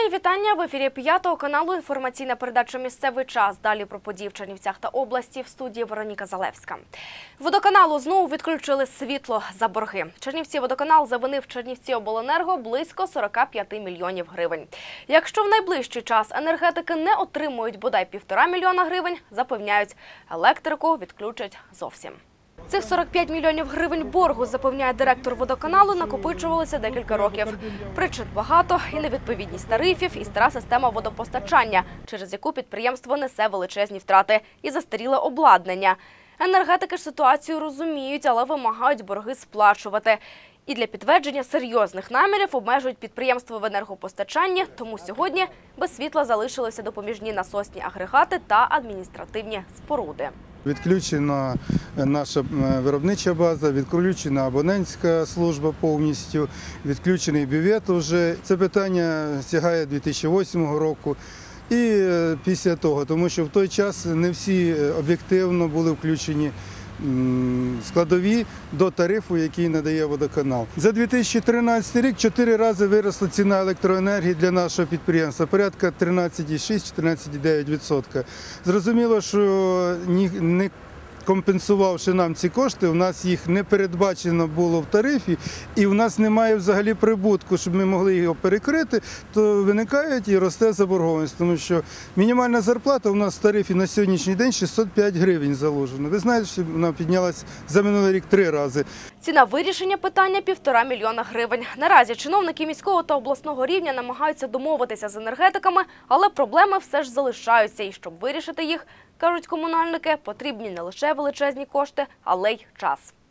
Мої вітання. В ефірі 5 каналу інформаційна передача «Місцевий час». Далі про події в Чернівцях та області. В студії Вероніка Залевська. Водоканалу знову відключили світло за борги. Чернівці-водоканал завинив Чернівці-обленерго близько 45 мільйонів гривень. Якщо в найближчий час енергетики не отримують бодай 1,5 мільйона гривень, запевняють, електрику відключать зовсім. Цих 45 мільйонів гривень боргу, запевняє директор водоканалу, накопичувалося декілька років. Причин багато – і невідповідність тарифів, і стара система водопостачання, через яку підприємство несе величезні втрати, і застаріле обладнання. Енергетики ж ситуацію розуміють, але вимагають борги сплачувати. І для підтвердження серйозних намірів обмежують підприємство в енергопостачанні, тому сьогодні без світла залишилися допоміжні насосні агрегати та адміністративні споруди. Відключена наша виробнича база, відключена абонентська служба повністю, відключений бювет вже. Це питання сягає 2008 року і після того, тому що в той час не всі об'єктивно були включені складові до тарифу, який надає водоканал. За 2013 рік 4 рази виросла ціна електроенергії для нашого підприємства, порядка 13,6-13,9%. Зрозуміло, що не компенсувавши нам ці кошти, у нас їх не передбачено було в тарифі, і у нас немає взагалі прибутку, щоб ми могли його перекрити, то виникають і росте заборгованість, тому що мінімальна зарплата у нас в тарифі на сьогоднішній день 605 гривень заложена. Ви знаєте, що вона піднялась за минулий рік 3 рази. Ціна вирішення питання – 1,5 мільйона гривень. Наразі чиновники міського та обласного рівня намагаються домовитися з енергетиками, але проблеми все ж залишаються. І щоб вирішити їх, кажуть комунальники, потрібні не лише величезні кошти, але й час.